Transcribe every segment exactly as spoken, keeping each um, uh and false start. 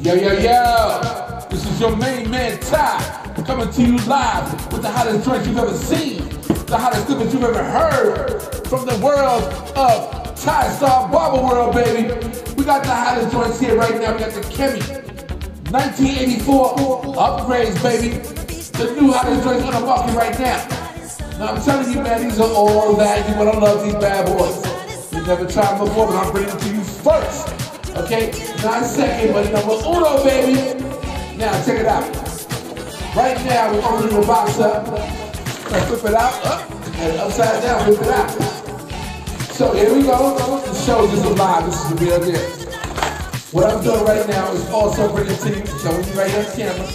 Yo, yo, yo, this is your main man, Ty, coming to you live with the hottest joints you've ever seen, the hottest clippers you've ever heard from the world of Ty Star Barber World, baby. We got the hottest joints here right now. We got the Kemi nineteen eighty-four upgrades, baby. The new hottest joints on the market right now. Now, I'm telling you, man, these are all that. You're gonna love these bad boys. You've never tried them before, but I'm bringing them to you first. Okay, not second, but number uno, baby. Now, check it out. Right now, we're opening the box up. Let's flip it out, up, and upside down, flip it out. So here we go. The show is live. This is the real deal. What I'm doing right now is also bringing to you, showing you right on camera,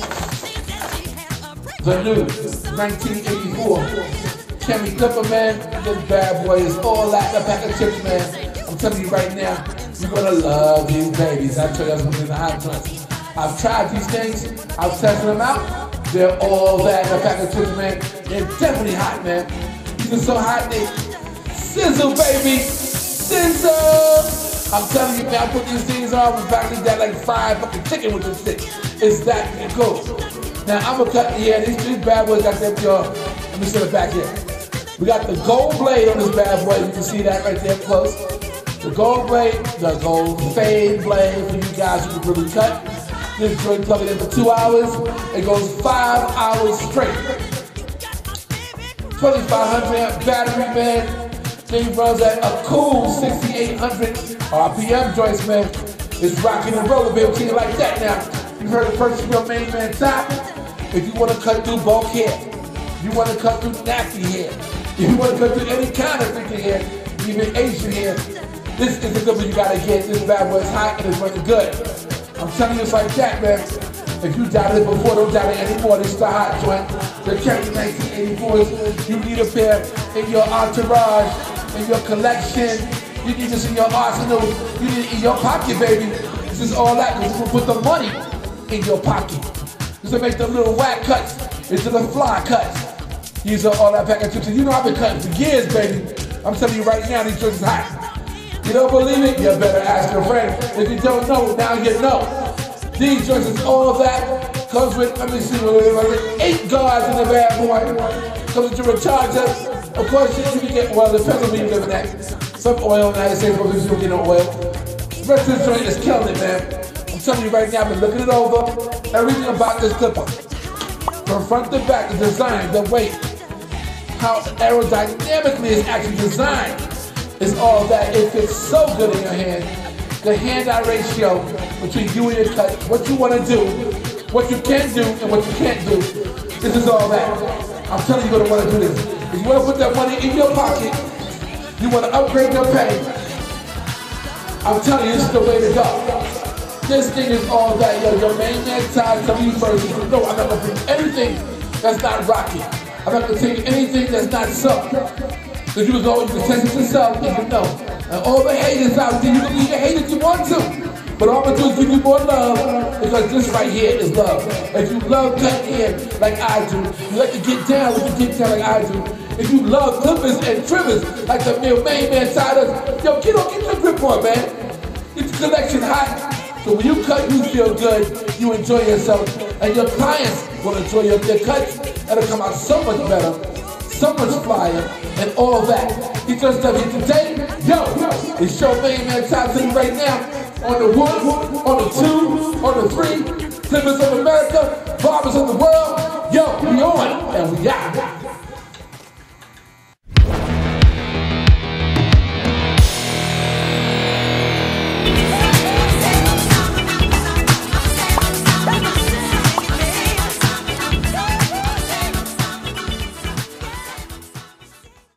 the new nineteen eighty-four Kemi Clipper, man. This bad boy is all that, the pack of chips, man. I'm telling you right now, you're gonna love these babies. I tell you, that's what's in the hot joints. I've tried these things, I've tested them out. They're all that, the pack of chips, man. They're definitely hot, man. These are so hot, they sizzle, baby. Sizzle! I'm telling you, man, I put these things on, we practically got like fried fucking chicken with this thing. It's that cool. Now, I'm gonna cut, yeah, these, these bad boys got them, yo. Let me set it back here. We got the gold blade on this bad boy. You can see that right there close. The gold blade, the gold fade blade for you guys who can really cut. This joint, plug it in for two hours. It goes five hours straight. twenty-five hundred amp battery, man. Thing runs at a cool sixty-eight hundred R P M joints, man. It's rocking and rolling, baby. Treat it like that now. You heard the first real main man Ty. If you want to cut through bulk hair, you want to cut through nappy hair, if you want to cut through any kind of freaking hair, even Asian hair, this is the good one you gotta get. This bad boy is hot and it's running good. I'm telling you, it's like that, man. If you doubted it before, don't doubt it anymore. This is the hot joint. The Kemi nineteen eighty-fours. You need a pair in your entourage, in your collection. You need this in your arsenal. You need it in your pocket, baby. This is all that, because you can put the money in your pocket. This will make the little whack cuts into the fly cuts. These are all that pack of chips. You know I've been cutting for years, baby. I'm telling you right now, these joints is hot. You don't believe it? You better ask your friend. If you don't know, now you know. These joints is all that. Comes with, let me see, eight guards in the bad boy. Comes with your recharger. Of course, you can get oil, depends on where you live at. Some oil in the United States, but you don't get no oil. The rest of this joint is killing it, man. I'm telling you right now, I've been looking it over. Everything about this clipper, from front to back, the design, the weight, how aerodynamically it's actually designed. It's all that. It fits so good in your hand. The hand-eye ratio between you and your cut, what you want to do, what you can do, and what you can't do. This is all that. I'm telling you, you're going to want to do this. If you want to put that money in your pocket, you want to upgrade your pay, I'm telling you, this is the way to go. This thing is all that. Yo, your main man Ty, tell you first. You know, I'm not going to bring anything that's not rocky. I'm not going to take anything that's not so. Because you can go, you can test it yourself, and you know. And all the haters out there, you can, you can hate if you want to. But all I'm going to do is give you more love, because this right here is love. If you love cutting hair like I do, you like to get down when you get down like I do. If you love clippers and trimmers like the real main man Ty does, yo, get on, get your grip on, man. Get the collection hot. So when you cut, you feel good, you enjoy yourself, and your clients will enjoy your, their cuts. It'll come out so much better, so much flyer, and all that. He just done it today. Yo, it's your main man Ty to you right now. On the one, on the two, on the three, Clippers of America, Barbers of the world. Yo, we on, and we out.